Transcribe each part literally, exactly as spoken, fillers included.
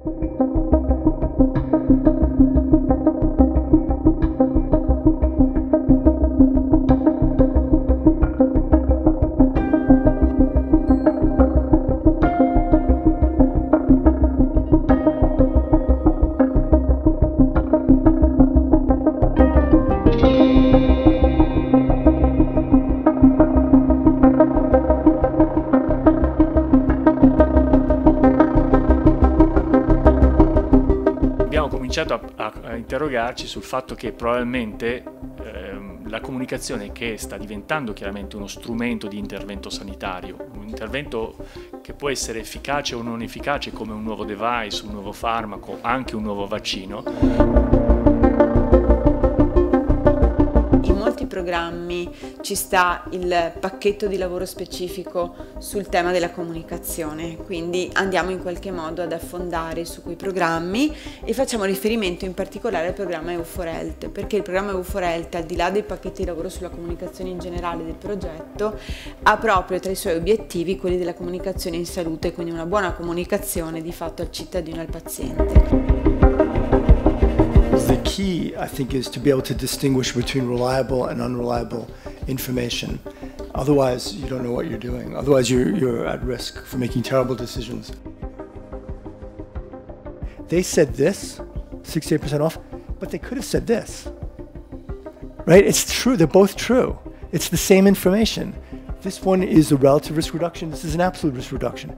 A, a, a interrogarci sul fatto che probabilmente ehm, la comunicazione, che sta diventando chiaramente uno strumento di intervento sanitario, un intervento che può essere efficace o non efficace come un nuovo device, un nuovo farmaco, anche un nuovo vaccino. Programmi ci sta il pacchetto di lavoro specifico sul tema della comunicazione, quindi andiamo in qualche modo ad affondare su quei programmi e facciamo riferimento in particolare al programma EU for Health, perché il programma EU for Health, al di là dei pacchetti di lavoro sulla comunicazione in generale del progetto, ha proprio tra i suoi obiettivi quelli della comunicazione in salute, quindi una buona comunicazione di fatto al cittadino e al paziente. The key, I think, is to be able to distinguish between reliable and unreliable information. Otherwise, you don't know what you're doing. Otherwise, you're, you're at risk for making terrible decisions. They said this, sixty-eight percent off, but they could have said this. Right? It's true. They're both true. It's the same information. This one is a relative risk reduction. This is an absolute risk reduction.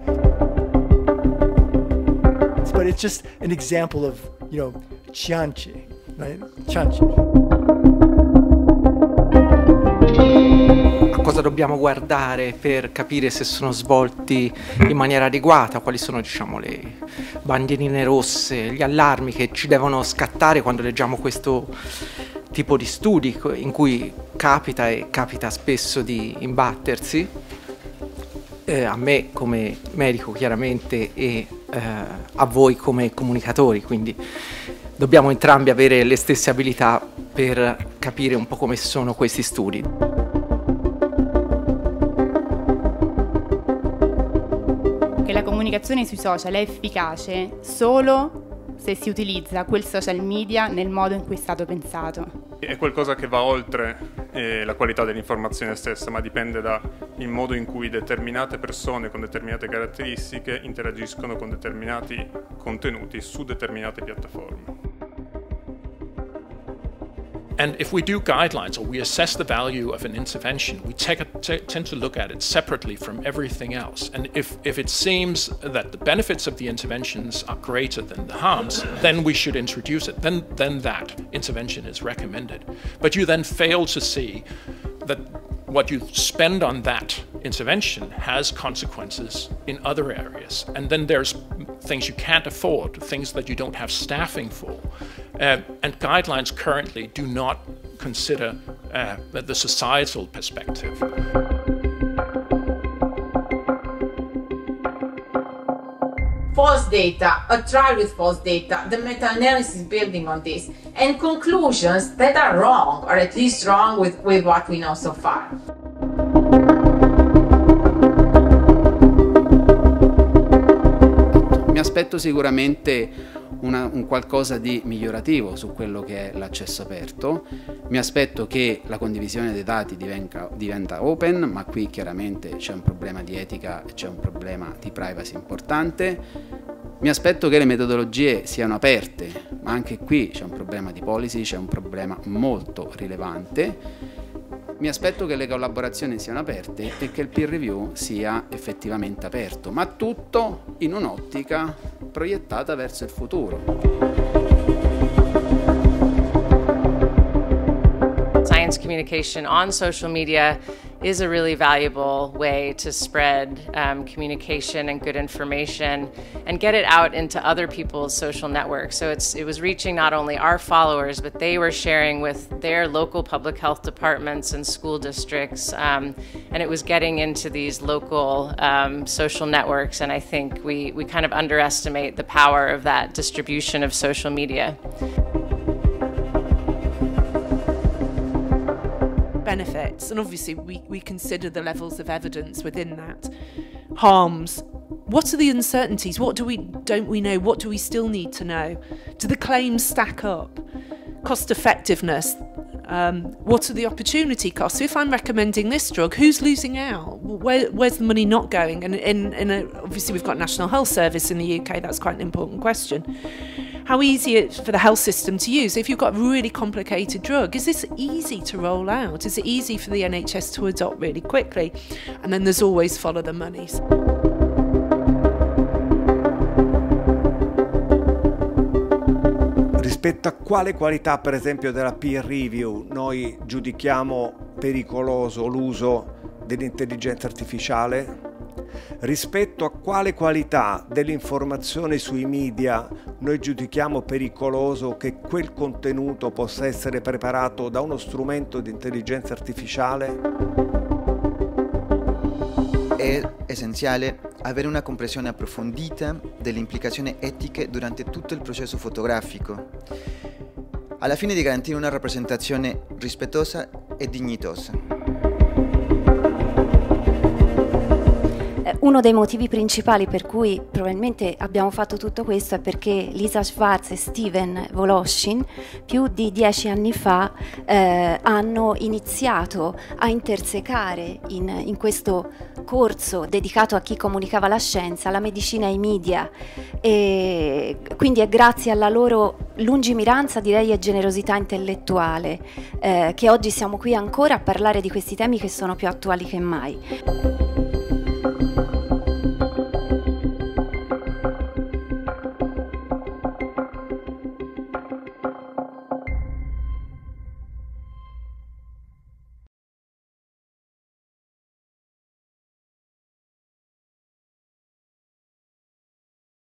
But it's just an example of, you know, Cianci, right? Cianci. A cosa dobbiamo guardare per capire se sono svolti in maniera adeguata, quali sono, diciamo, le bandierine rosse, gli allarmi che ci devono scattare quando leggiamo questo tipo di studi in cui capita e capita spesso di imbattersi. Eh, a me come medico chiaramente e eh, a voi come comunicatori, quindi dobbiamo entrambi avere le stesse abilità per capire un po' come sono questi studi. Che la comunicazione sui social è efficace solo se si utilizza quel social media nel modo in cui è stato pensato. È qualcosa che va oltre eh, la qualità dell'informazione stessa, ma dipende dal modo in cui determinate persone con determinate caratteristiche interagiscono con determinati contenuti su determinate piattaforme. And if we do guidelines or we assess the value of an intervention, we take a, tend to look at it separately from everything else. And if, if it seems that the benefits of the interventions are greater than the harms, then we should introduce it. Then, then that intervention is recommended. But you then fail to see that what you spend on that intervention has consequences in other areas. And then there's things you can't afford, things that you don't have staffing for. Uh, and guidelines currently do not consider uh, the societal perspective. False data, a trial with false data, the meta-analysis building on this, and conclusions that are wrong, or at least wrong with, with what we know so far. Mi aspetto sicuramente Una, un qualcosa di migliorativo su quello che è l'accesso aperto. Mi aspetto che la condivisione dei dati diventa, diventa open, ma qui chiaramente c'è un problema di etica e c'è un problema di privacy importante. Mi aspetto che le metodologie siano aperte, ma anche qui c'è un problema di policy, c'è un problema molto rilevante. Mi aspetto che le collaborazioni siano aperte e che il peer review sia effettivamente aperto, ma tutto in un'ottica proiettata verso il futuro. Science communication on social media is a really valuable way to spread um, communication and good information and get it out into other people's social networks. So it's, it was reaching not only our followers, but they were sharing with their local public health departments and school districts. Um, and it was getting into these local um, social networks. And I think we, we kind of underestimate the power of that distribution of social media. Benefits, and obviously we, we consider the levels of evidence within that. Harms What are the uncertainties? What do we, don't we know? What do we still need to know? Do the claims stack up? Cost effectiveness. Um, what are the opportunity costs? So if I'm recommending this drug, who's losing out? Where, where's the money not going? And in, in a, obviously we've got National Health Service in the U K, that's quite an important question. How easy it is for the health system to use? If you've got a really complicated drug, is this easy to roll out? Is it easy for the N H S to adopt really quickly? And then there's always follow the money. Rispetto a quale qualità, per esempio, della peer review noi giudichiamo pericoloso l'uso dell'intelligenza artificiale? Rispetto a quale qualità dell'informazione sui media noi giudichiamo pericoloso che quel contenuto possa essere preparato da uno strumento di intelligenza artificiale? È essenziale avere una comprensione approfondita delle implicazioni etiche durante tutto il processo fotografico, alla fine di garantire una rappresentazione rispettosa e dignitosa. Uno dei motivi principali per cui probabilmente abbiamo fatto tutto questo è perché Lisa Schwartz e Steven Voloshin più di dieci anni fa eh, hanno iniziato a intersecare in, in questo corso dedicato a chi comunicava la scienza, la medicina e i media, e quindi è grazie alla loro lungimiranza, direi, e generosità intellettuale eh, che oggi siamo qui ancora a parlare di questi temi che sono più attuali che mai.